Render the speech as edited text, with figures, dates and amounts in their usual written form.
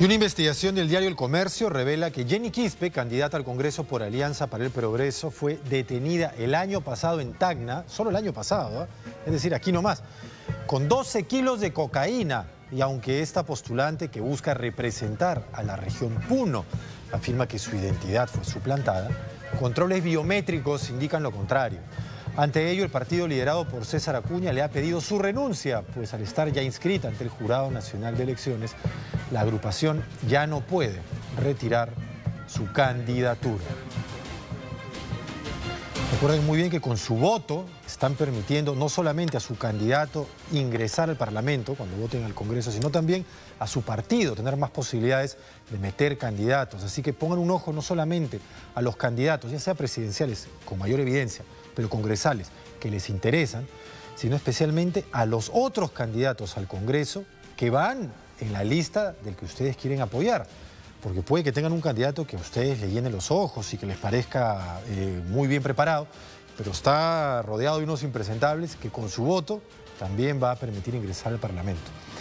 Y una investigación del diario El Comercio revela que Jenny Quispe, candidata al Congreso por Alianza para el Progreso, fue detenida el año pasado en Tacna, solo el año pasado, es decir, aquí nomás, con 12 kilos de cocaína. Y aunque esta postulante, que busca representar a la región Puno, afirma que su identidad fue suplantada, controles biométricos indican lo contrario. Ante ello, el partido liderado por César Acuña le ha pedido su renuncia, pues al estar ya inscrita ante el Jurado Nacional de Elecciones, la agrupación ya no puede retirar su candidatura. Recuerden muy bien que con su voto están permitiendo no solamente a su candidato ingresar al Parlamento cuando voten al Congreso, sino también a su partido tener más posibilidades de meter candidatos. Así que pongan un ojo no solamente a los candidatos, ya sea presidenciales, con mayor evidencia, pero congresales, que les interesan, sino especialmente a los otros candidatos al Congreso que van en la lista del que ustedes quieren apoyar. Porque puede que tengan un candidato que a ustedes le llene los ojos y que les parezca muy bien preparado, pero está rodeado de unos impresentables que con su voto también va a permitir ingresar al Parlamento.